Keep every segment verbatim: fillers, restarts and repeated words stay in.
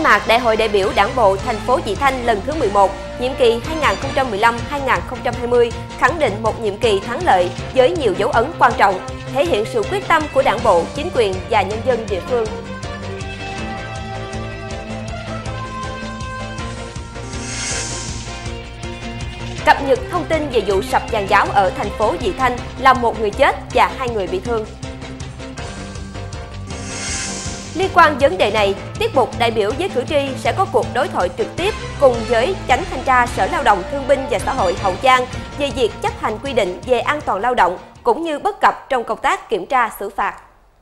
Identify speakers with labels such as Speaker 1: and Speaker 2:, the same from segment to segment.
Speaker 1: mạc Đại hội đại biểu Đảng bộ thành phố Vị Thanh lần thứ mười một, nhiệm kỳ hai nghìn không trăm mười lăm đến hai nghìn không trăm hai mươi, khẳng định một nhiệm kỳ thắng lợi với nhiều dấu ấn quan trọng, thể hiện sự quyết tâm của Đảng bộ, chính quyền và nhân dân địa phương. Cập nhật thông tin về vụ sập giàn giáo ở thành phố Vị Thanh, làm một người chết và hai người bị thương. Liên quan vấn đề này, tiết mục đại biểu với cử tri sẽ có cuộc đối thoại trực tiếp cùng với Chánh Thanh tra Sở Lao động Thương binh và Xã hội Hậu Giang về việc chấp hành quy định về an toàn lao động cũng như bất cập trong công tác kiểm tra xử phạt.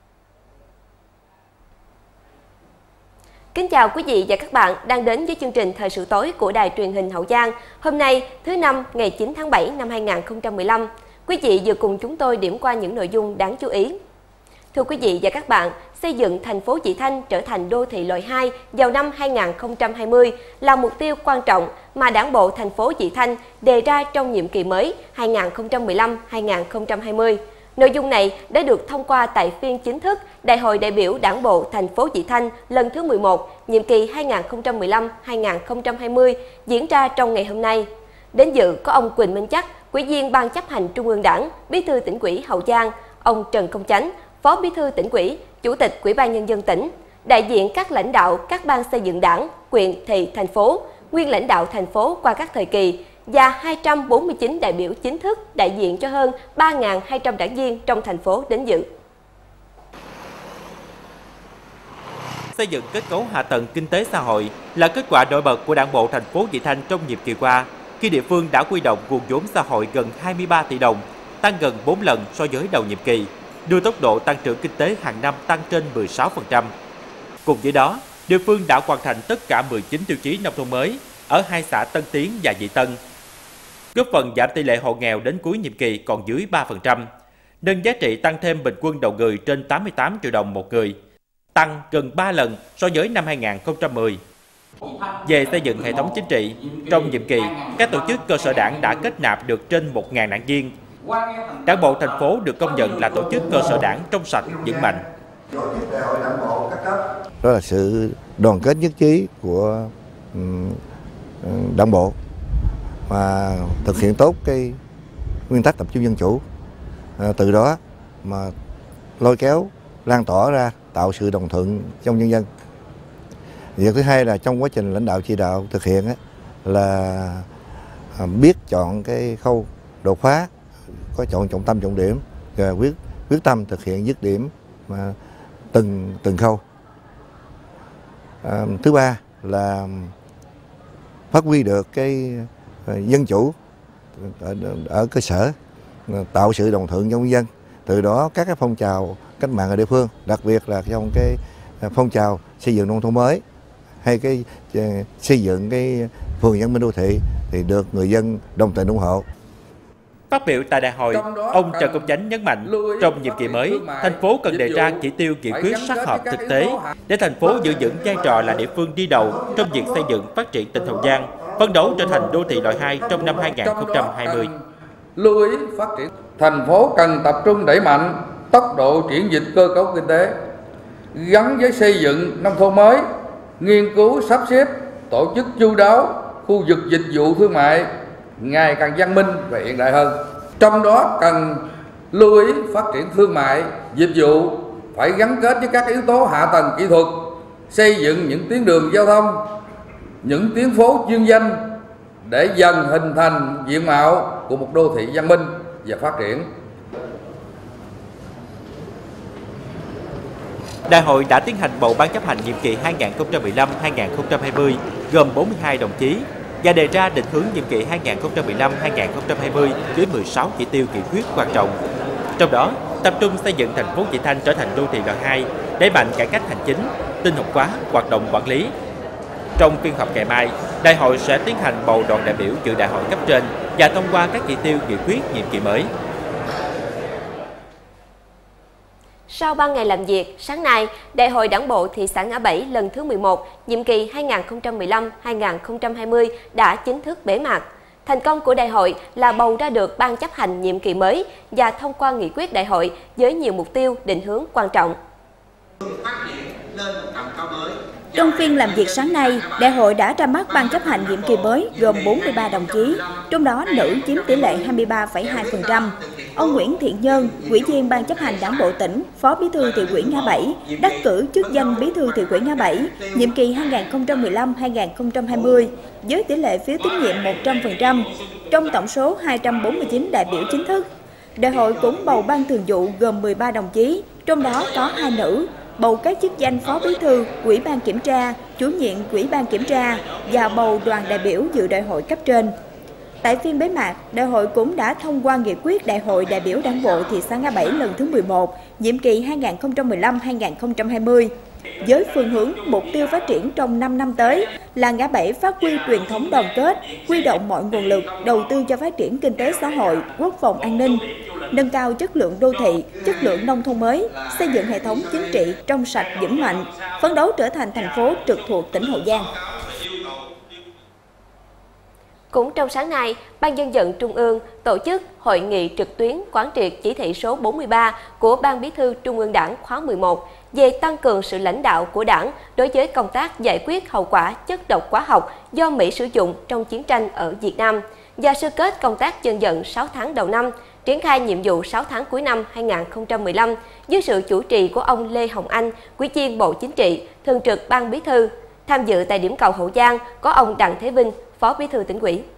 Speaker 1: Kính chào quý vị và các bạn đang đến với chương trình Thời sự tối của Đài Truyền hình Hậu Giang. Hôm nay, thứ Năm, ngày chín tháng bảy năm hai nghìn không trăm mười lăm, quý vị vừa cùng chúng tôi điểm qua những nội dung đáng chú ý. Thưa quý vị và các bạn, xây dựng thành phố Vị Thanh trở thành đô thị loại hai vào năm hai nghìn không trăm hai mươi là mục tiêu quan trọng mà Đảng bộ thành phố Vị Thanh đề ra trong nhiệm kỳ mới hai nghìn không trăm mười lăm đến hai nghìn không trăm hai mươi. Nội dung này đã được thông qua tại phiên chính thức Đại hội đại biểu Đảng bộ thành phố Vị Thanh lần thứ mười một, nhiệm kỳ hai nghìn không trăm mười lăm đến hai nghìn không trăm hai mươi diễn ra trong ngày hôm nay. Đến dự có ông Quỳnh Minh Chắc, Ủy viên Ban chấp hành Trung ương Đảng, Bí thư Tỉnh ủy Hậu Giang, ông Trần Công Chánh, Phó Bí thư Tỉnh ủy, Chủ tịch Ủy ban Nhân dân tỉnh, đại diện các lãnh đạo các ban xây dựng Đảng, huyện, thị, thành phố, nguyên lãnh đạo thành phố qua các thời kỳ và hai trăm bốn mươi chín đại biểu chính thức đại diện cho hơn ba nghìn hai trăm đảng viên trong thành phố đến dự.
Speaker 2: Xây dựng kết cấu hạ tầng kinh tế xã hội là kết quả nổi bật của Đảng bộ thành phố Vị Thanh trong nhiệm kỳ qua, khi địa phương đã huy động nguồn vốn xã hội gần hai mươi ba tỷ đồng, tăng gần bốn lần so với đầu nhiệm kỳ, đưa tốc độ tăng trưởng kinh tế hàng năm tăng trên mười sáu phần trăm. Cùng với đó, địa phương đã hoàn thành tất cả mười chín tiêu chí nông thôn mới ở hai xã Tân Tiến và Vị Tân, góp phần giảm tỷ lệ hộ nghèo đến cuối nhiệm kỳ còn dưới ba phần trăm, nâng giá trị tăng thêm bình quân đầu người trên tám mươi tám triệu đồng một người, tăng gần ba lần so với năm hai nghìn không trăm mười. Về xây dựng hệ thống chính trị, trong nhiệm kỳ, các tổ chức cơ sở đảng đã kết nạp được trên một nghìn đảng viên. Đảng bộ thành phố được công nhận là tổ chức cơ sở đảng trong sạch, vững mạnh.
Speaker 3: Đó là sự đoàn kết nhất trí của Đảng bộ mà thực hiện tốt cái nguyên tắc tập trung dân chủ, từ đó mà lôi kéo lan tỏa ra, tạo sự đồng thuận trong nhân dân. Việc thứ hai là trong quá trình lãnh đạo chỉ đạo thực hiện á, là biết chọn cái khâu đột phá, có chọn trọng tâm trọng điểm, và quyết quyết tâm thực hiện dứt điểm mà từng từng khâu. À, thứ ba là phát huy được cái dân chủ ở, ở cơ sở, tạo sự đồng thuận trong nhân dân. Từ đó các cái phong trào cách mạng ở địa phương, đặc biệt là trong cái phong trào xây dựng nông thôn mới hay cái xây dựng cái phường văn minh đô thị thì được người dân đồng tình ủng hộ.
Speaker 2: Phát biểu tại đại hội, ông Trần Công Chánh nhấn mạnh, trong nhiệm kỳ mới, thành phố cần đề ra chỉ tiêu nghị quyết sát hợp thực tế để thành phố giữ vững vai trò là địa phương đi đầu trong việc xây dựng phát triển tỉnh Hậu Giang, phấn đấu trở thành đô thị loại hai trong năm hai nghìn không trăm hai mươi.
Speaker 4: Lưu ý phát triển, thành phố cần tập trung đẩy mạnh tốc độ chuyển dịch cơ cấu kinh tế, gắn với xây dựng nông thôn mới, nghiên cứu sắp xếp tổ chức chu đáo khu vực dịch vụ thương mại ngày càng văn minh và hiện đại hơn. Trong đó cần lưu ý phát triển thương mại, dịch vụ phải gắn kết với các yếu tố hạ tầng kỹ thuật, xây dựng những tuyến đường giao thông, những tuyến phố chuyên danh để dần hình thành diện mạo của một đô thị văn minh và phát triển.
Speaker 2: Đại hội đã tiến hành bầu ban chấp hành nhiệm kỳ hai nghìn không trăm mười lăm đến hai nghìn không trăm hai mươi gồm bốn mươi hai đồng chí và đề ra định hướng nhiệm kỳ hai nghìn không trăm mười lăm đến hai nghìn không trăm hai mươi với mười sáu chỉ tiêu nghị quyết quan trọng. Trong đó, tập trung xây dựng thành phố Vị Thanh trở thành đô thị loại hai, đẩy mạnh cải cách hành chính, tinh học hóa hoạt động quản lý. Trong phiên họp ngày mai, đại hội sẽ tiến hành bầu đoàn đại biểu dự đại hội cấp trên và thông qua các chỉ tiêu nghị quyết nhiệm kỳ mới.
Speaker 1: Sau ba ngày làm việc, sáng nay, Đại hội Đảng bộ thị xã Ngã Bảy lần thứ mười một, nhiệm kỳ hai nghìn không trăm mười lăm đến hai nghìn không trăm hai mươi đã chính thức bế mạc. Thành công của đại hội là bầu ra được ban chấp hành nhiệm kỳ mới và thông qua nghị quyết đại hội với nhiều mục tiêu định hướng quan trọng.
Speaker 5: Trong phiên làm việc sáng nay, đại hội đã ra mắt ban chấp hành nhiệm kỳ mới gồm bốn mươi ba đồng chí, trong đó nữ chiếm tỷ lệ hai mươi ba phẩy hai phần trăm. Ông Nguyễn Thiện Nhân, Ủy viên Ban chấp hành Đảng bộ tỉnh, Phó Bí thư Thị ủy Ngã Bảy, đắc cử chức danh Bí thư Thị ủy Ngã Bảy, nhiệm kỳ hai nghìn không trăm mười lăm đến hai nghìn không trăm hai mươi, với tỷ lệ phiếu tín nhiệm một trăm phần trăm, trong tổng số hai trăm bốn mươi chín đại biểu chính thức. Đại hội cũng bầu ban thường vụ gồm mười ba đồng chí, trong đó có hai nữ, bầu các chức danh Phó Bí thư, Ủy ban Kiểm tra, Chủ nhiệm Ủy ban Kiểm tra và bầu đoàn đại biểu dự đại hội cấp trên. Tại phiên bế mạc, đại hội cũng đã thông qua nghị quyết Đại hội đại biểu Đảng bộ thị xã Ngã Bảy lần thứ mười một, nhiệm kỳ hai nghìn không trăm mười lăm đến hai nghìn không trăm hai mươi. Với phương hướng mục tiêu phát triển trong năm năm tới là Ngã Bảy phát huy truyền thống đoàn kết, huy động mọi nguồn lực đầu tư cho phát triển kinh tế xã hội, quốc phòng an ninh, nâng cao chất lượng đô thị, chất lượng nông thôn mới, xây dựng hệ thống chính trị trong sạch vững mạnh, phấn đấu trở thành thành phố trực thuộc tỉnh Hậu Giang.
Speaker 1: Cũng trong sáng nay, Ban Dân vận Trung ương tổ chức hội nghị trực tuyến quán triệt chỉ thị số bốn mươi ba của Ban Bí thư Trung ương Đảng khóa mười một về tăng cường sự lãnh đạo của Đảng đối với công tác giải quyết hậu quả chất độc hóa học do Mỹ sử dụng trong chiến tranh ở Việt Nam và sơ kết công tác dân vận sáu tháng đầu năm, triển khai nhiệm vụ sáu tháng cuối năm hai nghìn không trăm mười lăm dưới sự chủ trì của ông Lê Hồng Anh, Ủy viên Bộ Chính trị, Thường trực Ban Bí thư. Tham dự tại điểm cầu Hậu Giang có ông Đặng Thế Vinh, Phó Bí thư Tỉnh ủy.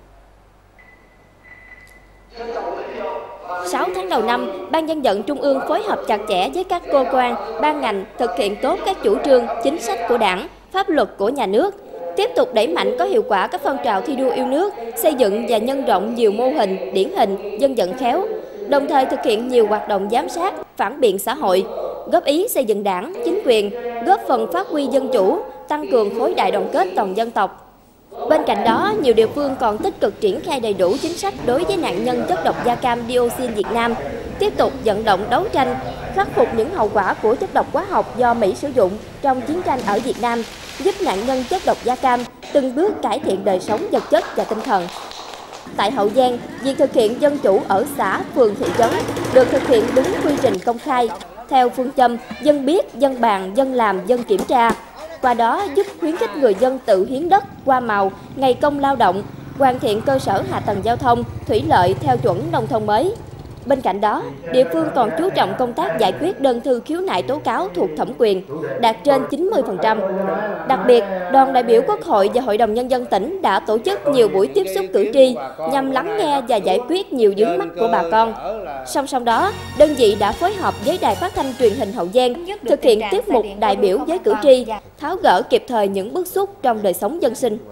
Speaker 6: sáu tháng đầu năm, Ban Dân vận Trung ương phối hợp chặt chẽ với các cơ quan, ban ngành thực hiện tốt các chủ trương, chính sách của Đảng, pháp luật của nhà nước, tiếp tục đẩy mạnh có hiệu quả các phong trào thi đua yêu nước, xây dựng và nhân rộng nhiều mô hình, điển hình, dân vận khéo, đồng thời thực hiện nhiều hoạt động giám sát, phản biện xã hội, góp ý xây dựng Đảng, chính quyền, góp phần phát huy dân chủ, tăng cường khối đại đoàn kết toàn dân tộc. Bên cạnh đó, nhiều địa phương còn tích cực triển khai đầy đủ chính sách đối với nạn nhân chất độc da cam dioxin Việt Nam, tiếp tục vận động đấu tranh, khắc phục những hậu quả của chất độc hóa học do Mỹ sử dụng trong chiến tranh ở Việt Nam, giúp nạn nhân chất độc da cam từng bước cải thiện đời sống vật chất và tinh thần. Tại Hậu Giang, việc thực hiện dân chủ ở xã, phường, thị trấn được thực hiện đúng quy trình công khai, theo phương châm dân biết, dân bàn, dân làm, dân kiểm tra. Qua đó giúp khuyến khích người dân tự hiến đất, qua màu, ngày công lao động, hoàn thiện cơ sở hạ tầng giao thông, thủy lợi theo chuẩn nông thôn mới. Bên cạnh đó, địa phương còn chú trọng công tác giải quyết đơn thư khiếu nại tố cáo thuộc thẩm quyền, đạt trên chín mươi phần trăm. Đặc biệt, đoàn đại biểu Quốc hội và Hội đồng Nhân dân tỉnh đã tổ chức nhiều buổi tiếp xúc cử tri nhằm lắng nghe và giải quyết nhiều vướng mắc của bà con. Song song đó, đơn vị đã phối hợp với Đài Phát thanh Truyền hình Hậu Giang thực hiện tiết mục đại biểu với cử tri, tháo gỡ kịp thời những bức xúc trong đời sống dân sinh.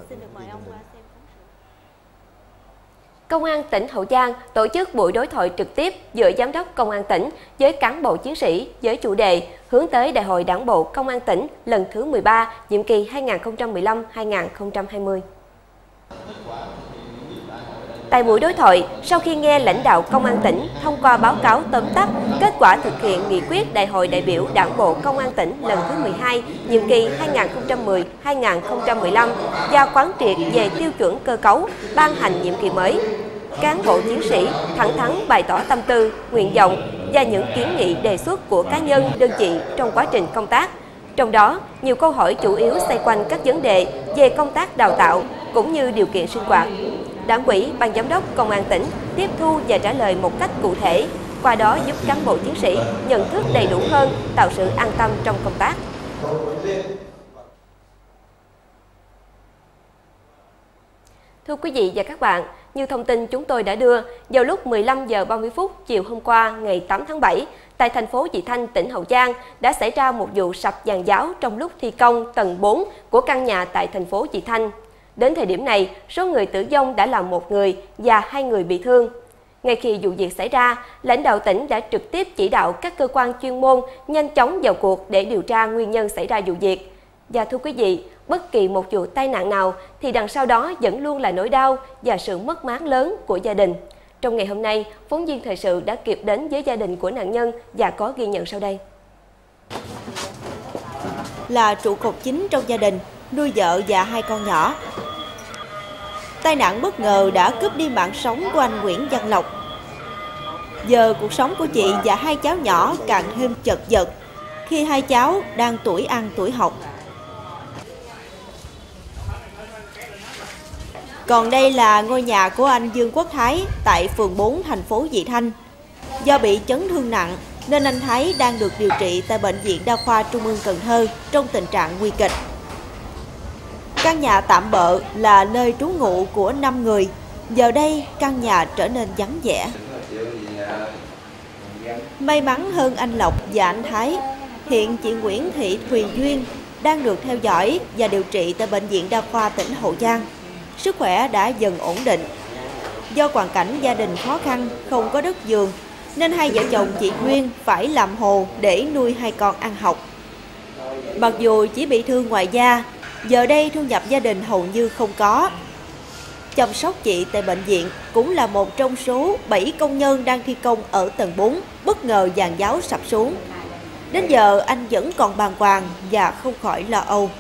Speaker 1: Công an tỉnh Hậu Giang tổ chức buổi đối thoại trực tiếp giữa Giám đốc Công an tỉnh với cán bộ chiến sĩ với chủ đề hướng tới Đại hội Đảng bộ Công an tỉnh lần thứ mười ba, nhiệm kỳ hai nghìn không trăm mười lăm đến hai nghìn không trăm hai mươi. Tại buổi đối thoại, sau khi nghe lãnh đạo Công an tỉnh thông qua báo cáo tóm tắt kết quả thực hiện nghị quyết Đại hội đại biểu Đảng bộ Công an tỉnh lần thứ mười hai, nhiệm kỳ hai nghìn không trăm mười đến hai nghìn không trăm mười lăm và quán triệt về tiêu chuẩn cơ cấu ban hành nhiệm kỳ mới, cán bộ chiến sĩ thẳng thắn bày tỏ tâm tư, nguyện vọng và những kiến nghị đề xuất của cá nhân, đơn vị trong quá trình công tác. Trong đó, nhiều câu hỏi chủ yếu xoay quanh các vấn đề về công tác đào tạo cũng như điều kiện sinh hoạt. Đảng ủy, Ban giám đốc Công an tỉnh tiếp thu và trả lời một cách cụ thể, qua đó giúp cán bộ chiến sĩ nhận thức đầy đủ hơn, tạo sự an tâm trong công tác. Thưa quý vị và các bạn, như thông tin chúng tôi đã đưa, vào lúc mười lăm giờ ba mươi phút chiều hôm qua ngày tám tháng bảy, tại thành phố Vị Thanh, tỉnh Hậu Giang đã xảy ra một vụ sập giàn giáo trong lúc thi công tầng bốn của căn nhà tại thành phố Vị Thanh. Đến thời điểm này, số người tử vong đã là một người và hai người bị thương. Ngay khi vụ việc xảy ra, lãnh đạo tỉnh đã trực tiếp chỉ đạo các cơ quan chuyên môn nhanh chóng vào cuộc để điều tra nguyên nhân xảy ra vụ việc. Và thưa quý vị, bất kỳ một vụ tai nạn nào thì đằng sau đó vẫn luôn là nỗi đau và sự mất mát lớn của gia đình. Trong ngày hôm nay, phóng viên thời sự đã kịp đến với gia đình của nạn nhân và có ghi nhận sau đây.
Speaker 7: Là trụ cột chính trong gia đình, nuôi vợ và hai con nhỏ. Tai nạn bất ngờ đã cướp đi mạng sống của anh Nguyễn Văn Lộc. Giờ cuộc sống của chị và hai cháu nhỏ càng thêm chật vật khi hai cháu đang tuổi ăn tuổi học. Còn đây là ngôi nhà của anh Dương Quốc Thái tại phường bốn, thành phố Vị Thanh. Do bị chấn thương nặng nên anh Thái đang được điều trị tại Bệnh viện Đa khoa Trung ương Cần Thơ trong tình trạng nguy kịch. Căn nhà tạm bợ là nơi trú ngụ của năm người. Giờ đây căn nhà trở nên vắng vẻ. May mắn hơn anh Lộc và anh Thái, hiện chị Nguyễn Thị Thùy Duyên đang được theo dõi và điều trị tại Bệnh viện Đa khoa tỉnh Hậu Giang. Sức khỏe đã dần ổn định. Do hoàn cảnh gia đình khó khăn, không có đất vườn, nên hai vợ chồng chị Duyên phải làm hồ để nuôi hai con ăn học. Mặc dù chỉ bị thương ngoài da, giờ đây thu nhập gia đình hầu như không có. Chăm sóc chị tại bệnh viện cũng là một trong số bảy công nhân đang thi công ở tầng bốn, bất ngờ giàn giáo sập xuống. Đến giờ anh vẫn còn bàng hoàng và không khỏi lo âu.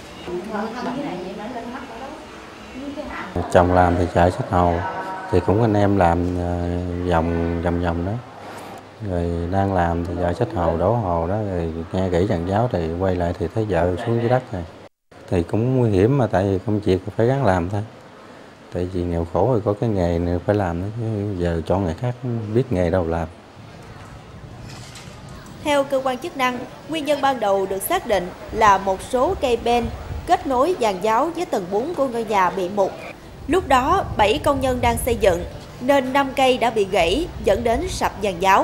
Speaker 8: Chồng làm thì chạy xích hồ, thì cũng anh em làm vòng vòng vòng đó. Rồi đang làm thì chạy xích hồ, đổ hồ đó, rồi nghe kỹ giàn giáo thì quay lại thì thấy vợ xuống dưới đất rồi. Thì cũng nguy hiểm mà, tại vì công việc phải gắng làm thôi. Tại vì nghèo khổ rồi có cái nghề này phải làm đó, chứ giờ chọn nghề khác biết nghề đâu làm.
Speaker 7: Theo cơ quan chức năng, nguyên nhân ban đầu được xác định là một số cây ben kết nối giàn giáo với tầng bốn của ngôi nhà bị mục. Lúc đó, bảy công nhân đang xây dựng, nên năm cây đã bị gãy dẫn đến sập giàn giáo.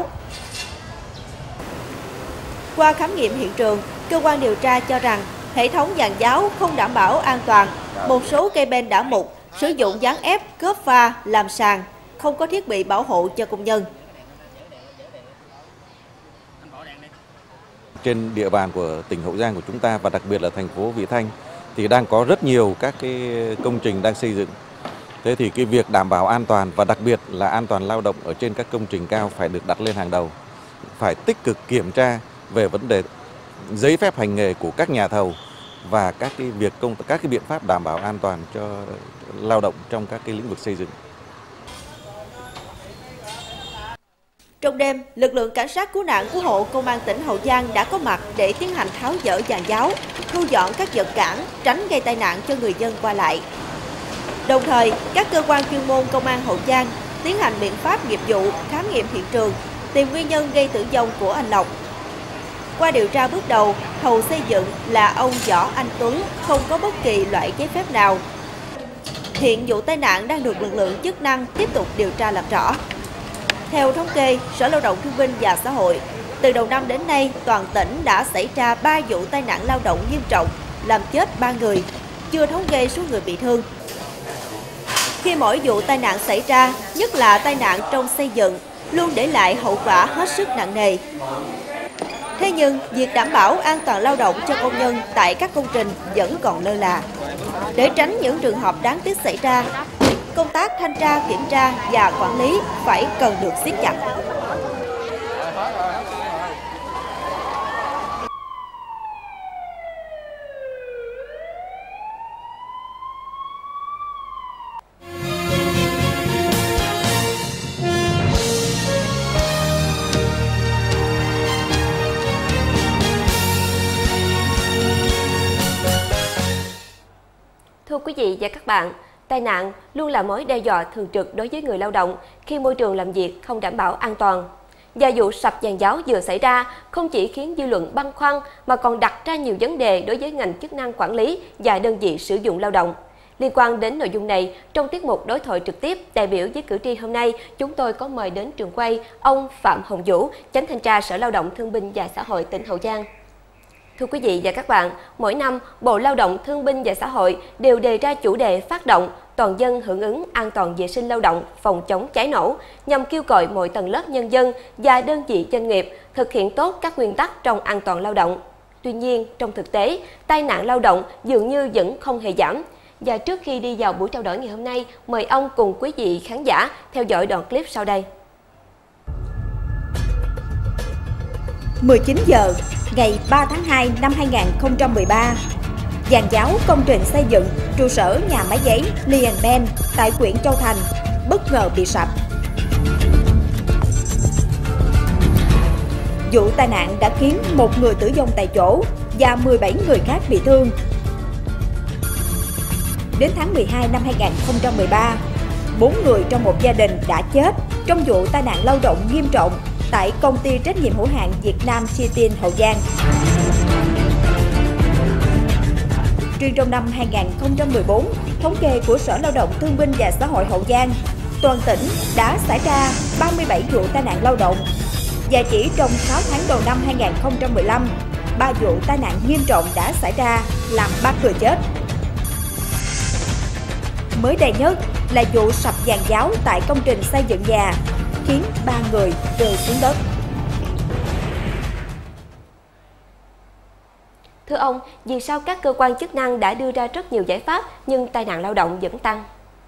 Speaker 7: Qua khám nghiệm hiện trường, cơ quan điều tra cho rằng hệ thống giàn giáo không đảm bảo an toàn. Một số cây ben đã mục, sử dụng dán ép, cớp pha, làm sàn, không có thiết bị bảo hộ cho công nhân.
Speaker 9: Trên địa bàn của tỉnh Hậu Giang của chúng ta và đặc biệt là thành phố Vị Thanh thì đang có rất nhiều các cái công trình đang xây dựng. Thế thì cái việc đảm bảo an toàn và đặc biệt là an toàn lao động ở trên các công trình cao phải được đặt lên hàng đầu. Phải tích cực kiểm tra về vấn đề giấy phép hành nghề của các nhà thầu và các cái việc công các cái biện pháp đảm bảo an toàn cho lao động trong các cái lĩnh vực xây dựng.
Speaker 7: Trong đêm, lực lượng cảnh sát cứu nạn cứu hộ công an tỉnh Hậu Giang đã có mặt để tiến hành tháo dỡ giàn giáo, thu dọn các vật cản, tránh gây tai nạn cho người dân qua lại. Đồng thời, các cơ quan chuyên môn công an Hậu Giang tiến hành biện pháp nghiệp vụ, khám nghiệm hiện trường, tìm nguyên nhân gây tử vong của anh Lộc. Qua điều tra bước đầu, thầu xây dựng là ông Võ Anh Tuấn không có bất kỳ loại giấy phép nào. Hiện vụ tai nạn đang được lực lượng chức năng tiếp tục điều tra làm rõ. Theo thống kê, Sở Lao động Thương binh và Xã hội, từ đầu năm đến nay, toàn tỉnh đã xảy ra ba vụ tai nạn lao động nghiêm trọng, làm chết ba người, chưa thống kê số người bị thương. Khi mỗi vụ tai nạn xảy ra, nhất là tai nạn trong xây dựng, luôn để lại hậu quả hết sức nặng nề. Thế nhưng, việc đảm bảo an toàn lao động cho công nhân tại các công trình vẫn còn lơ là. Để tránh những trường hợp đáng tiếc xảy ra, công tác thanh tra, kiểm tra và quản lý phải cần được siết chặt.
Speaker 1: Thưa quý vị và các bạn, tai nạn luôn là mối đe dọa thường trực đối với người lao động khi môi trường làm việc không đảm bảo an toàn. Và vụ sập giàn giáo vừa xảy ra không chỉ khiến dư luận băn khoăn mà còn đặt ra nhiều vấn đề đối với ngành chức năng quản lý và đơn vị sử dụng lao động. Liên quan đến nội dung này, trong tiết mục đối thoại trực tiếp đại biểu với cử tri hôm nay, chúng tôi có mời đến trường quay ông Phạm Hồng Vũ, Chánh thanh tra Sở Lao động Thương binh và Xã hội tỉnh Hậu Giang. Thưa quý vị và các bạn, mỗi năm, Bộ Lao động Thương binh và Xã hội đều đề ra chủ đề phát động toàn dân hưởng ứng an toàn vệ sinh lao động, phòng chống cháy nổ, nhằm kêu gọi mọi tầng lớp nhân dân và đơn vị doanh nghiệp thực hiện tốt các nguyên tắc trong an toàn lao động. Tuy nhiên, trong thực tế, tai nạn lao động dường như vẫn không hề giảm. Và trước khi đi vào buổi trao đổi ngày hôm nay, mời ông cùng quý vị khán giả theo dõi đoạn clip sau đây.
Speaker 5: mười chín giờ ngày ba tháng hai năm hai nghìn không trăm mười ba, giàn giáo công trình xây dựng trụ sở nhà máy giấy Lion Ben tại huyện Châu Thành bất ngờ bị sập. Vụ tai nạn đã khiến một người tử vong tại chỗ và mười bảy người khác bị thương. đến tháng mười hai năm hai nghìn không trăm mười ba, bốn người trong một gia đình đã chết trong vụ tai nạn lao động nghiêm trọng tại công ty trách nhiệm hữu hạn Việt Nam Steel Hậu Giang. Riêng trong năm hai nghìn không trăm mười bốn, thống kê của Sở Lao động Thương binh và Xã hội Hậu Giang, toàn tỉnh đã xảy ra ba mươi bảy vụ tai nạn lao động. Và chỉ trong sáu tháng đầu năm hai nghìn không trăm mười lăm, ba vụ tai nạn nghiêm trọng đã xảy ra làm ba người chết. Mới đây nhất là vụ sập giàn giáo tại công trình xây dựng nhà, khiến ba người rơi xuống đất.
Speaker 1: Thưa ông, vì sao các cơ quan chức năng đã đưa ra rất nhiều giải pháp nhưng tai nạn lao động vẫn tăng?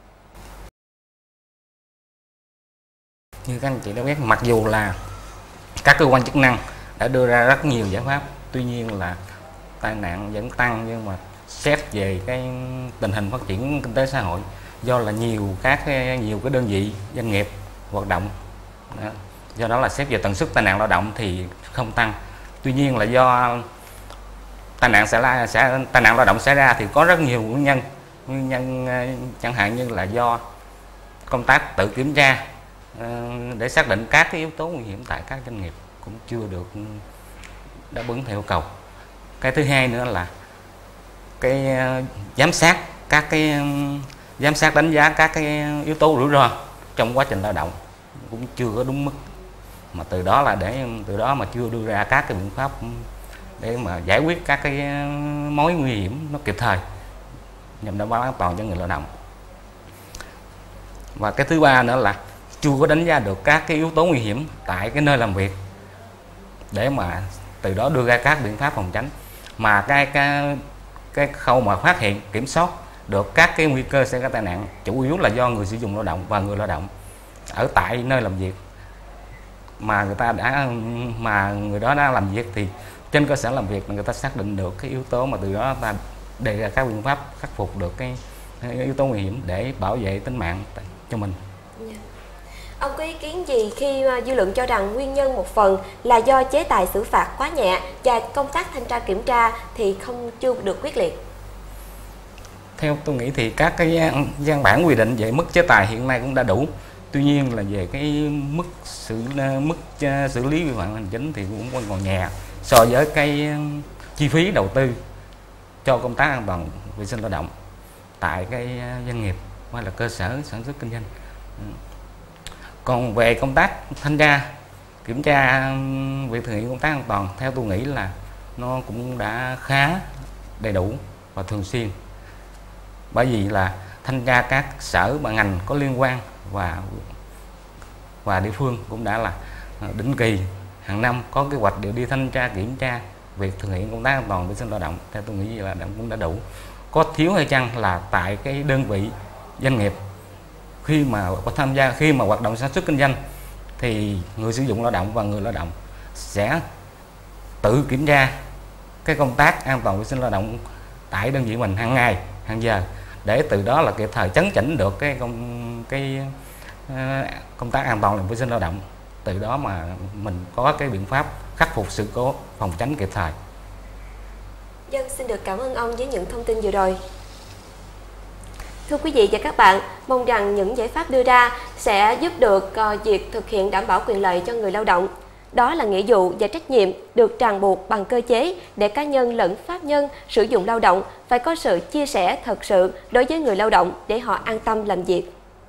Speaker 10: Như các anh chị đã biết, mặc dù là các cơ quan chức năng đã đưa ra rất nhiều giải pháp, tuy nhiên là tai nạn vẫn tăng. Nhưng mà xét về cái tình hình phát triển kinh tế xã hội, do là nhiều các nhiều cái đơn vị doanh nghiệp hoạt động, do đó là xét về tần suất tai nạn lao động thì không tăng. Tuy nhiên là do tai nạn xảy ra sẽ tai nạn lao động xảy ra thì có rất nhiều nguyên nhân nguyên nhân chẳng hạn như là do công tác tự kiểm tra để xác định các cái yếu tố nguy hiểm tại các doanh nghiệp cũng chưa được đáp ứng theo yêu cầu. Cái thứ hai nữa là cái giám sát các cái giám sát đánh giá các cái yếu tố rủi ro trong quá trình lao động cũng chưa có đúng mức, mà từ đó là để từ đó mà chưa đưa ra các cái biện pháp để mà giải quyết các cái mối nguy hiểm nó kịp thời nhằm đảm bảo an toàn cho người lao động. Và cái thứ ba nữa là chưa có đánh giá được các cái yếu tố nguy hiểm tại cái nơi làm việc để mà từ đó đưa ra các biện pháp phòng tránh. Mà cái cái cái khâu mà phát hiện kiểm soát được các cái nguy cơ xảy ra tai nạn chủ yếu là do người sử dụng lao động và người lao động ở tại nơi làm việc, mà người ta đã mà người đó đã làm việc thì trên cơ sở làm việc người ta xác định được cái yếu tố, mà từ đó ta đề ra các biện pháp khắc phục được cái yếu tố nguy hiểm để bảo vệ tính mạng cho mình.
Speaker 1: Yeah. Ông có ý kiến gì khi dư luận cho rằng nguyên nhân một phần là do chế tài xử phạt quá nhẹ và công tác thanh tra kiểm tra thì không chưa được quyết liệt?
Speaker 10: Theo tôi nghĩ thì các cái văn bản quy định về mức chế tài hiện nay cũng đã đủ. Tuy nhiên là về cái mức xử mức xử lý vi phạm hành chính thì cũng còn nhẹ so với cái chi phí đầu tư cho công tác an toàn vệ sinh lao động tại cái doanh nghiệp hoặc là cơ sở sản xuất kinh doanh. Còn về công tác thanh tra kiểm tra việc thực hiện công tác an toàn, theo tôi nghĩ là nó cũng đã khá đầy đủ và thường xuyên, bởi vì là thanh tra các sở ban ngành có liên quan và và địa phương cũng đã là định kỳ hàng năm có kế hoạch đều đi thanh tra kiểm tra việc thực hiện công tác an toàn vệ sinh lao động. Theo tôi nghĩ là cũng đã đủ. Có thiếu hay chăng là tại cái đơn vị doanh nghiệp khi mà có tham gia khi mà hoạt động sản xuất kinh doanh thì người sử dụng lao động và người lao động sẽ tự kiểm tra cái công tác an toàn vệ sinh lao động tại đơn vị mình hàng ngày hàng giờ, để từ đó là kịp thời chấn chỉnh được cái công cái uh, công tác an toàn vệ sinh lao động, từ đó mà mình có cái biện pháp khắc phục sự cố phòng tránh kịp thời.
Speaker 1: Dân xin được cảm ơn ông với những thông tin vừa rồi. Thưa quý vị và các bạn, mong rằng những giải pháp đưa ra sẽ giúp được uh, việc thực hiện đảm bảo quyền lợi cho người lao động. Đó là nghĩa vụ và trách nhiệm được ràng buộc bằng cơ chế để cá nhân lẫn pháp nhân sử dụng lao động phải có sự chia sẻ thật sự đối với người lao động để họ an tâm làm việc.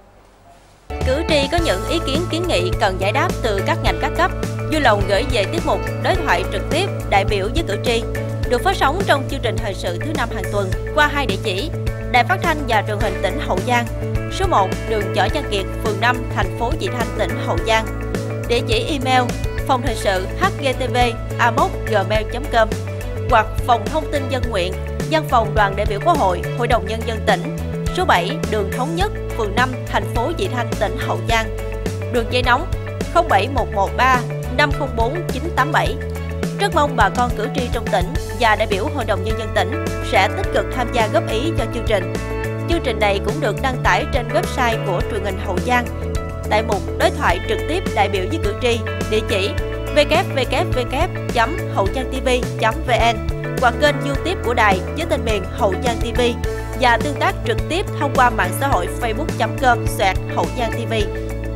Speaker 7: Cử tri có những ý kiến kiến nghị cần giải đáp từ các ngành các cấp, vui lòng gửi về tiết mục đối thoại trực tiếp đại biểu với cử tri, được phát sóng trong chương trình thời sự thứ năm hàng tuần qua hai địa chỉ: Đài Phát thanh và Truyền hình tỉnh Hậu Giang, số một đường Võ Văn Kiệt, phường năm, thành phố Vị Thanh, tỉnh Hậu Giang. Địa chỉ email phòng thời sự h g t v a m o gmail chấm com hoặc phòng thông tin dân nguyện, văn phòng đoàn đại biểu Quốc hội, Hội đồng Nhân dân tỉnh, số bảy đường Thống Nhất, phường năm, thành phố Vị Thanh, tỉnh Hậu Giang. Đường dây nóng không bảy một một ba năm không bốn chín tám bảy. Rất mong bà con cử tri trong tỉnh và đại biểu Hội đồng Nhân dân tỉnh sẽ tích cực tham gia góp ý cho chương trình. Chương trình này cũng được đăng tải trên website của truyền hình Hậu Giang tại mục đối thoại trực tiếp đại biểu với cử tri, địa chỉ w w w chấm hậu giang t v chấm v n hoặc kênh YouTube của đài với tên miền Hậu Giang ti vi và tương tác trực tiếp thông qua mạng xã hội facebook chấm com xoẹt Hậu Giang ti vi.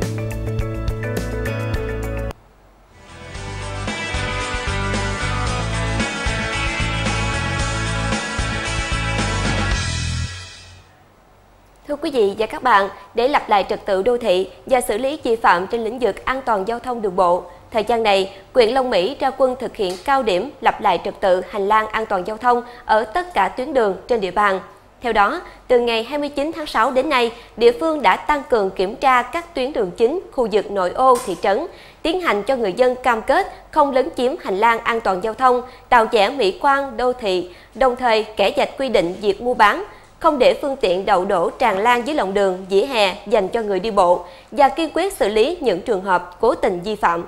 Speaker 1: Thưa quý vị và các bạn, để lập lại trật tự đô thị và xử lý vi phạm trên lĩnh vực an toàn giao thông đường bộ, thời gian này, huyện Long Mỹ ra quân thực hiện cao điểm lập lại trật tự hành lang an toàn giao thông ở tất cả tuyến đường trên địa bàn. Theo đó, từ ngày hai mươi chín tháng sáu đến nay, địa phương đã tăng cường kiểm tra các tuyến đường chính, khu vực nội ô thị trấn, tiến hành cho người dân cam kết không lấn chiếm hành lang an toàn giao thông, tạo vẻ mỹ quan đô thị, đồng thời kẻ dạch quy định việc mua bán, không để phương tiện đậu đổ tràn lan dưới lòng đường, vỉa hè dành cho người đi bộ và kiên quyết xử lý những trường hợp cố tình vi phạm.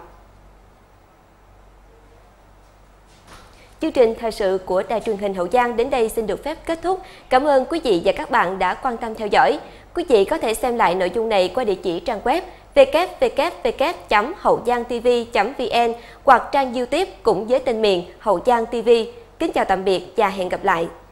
Speaker 1: Chương trình thời sự của Đài truyền hình Hậu Giang đến đây xin được phép kết thúc. Cảm ơn quý vị và các bạn đã quan tâm theo dõi. Quý vị có thể xem lại nội dung này qua địa chỉ trang web w w w chấm hậu giang t v chấm v n hoặc trang YouTube cũng với tên miền Hậu Giang ti vi. Kính chào tạm biệt và hẹn gặp lại.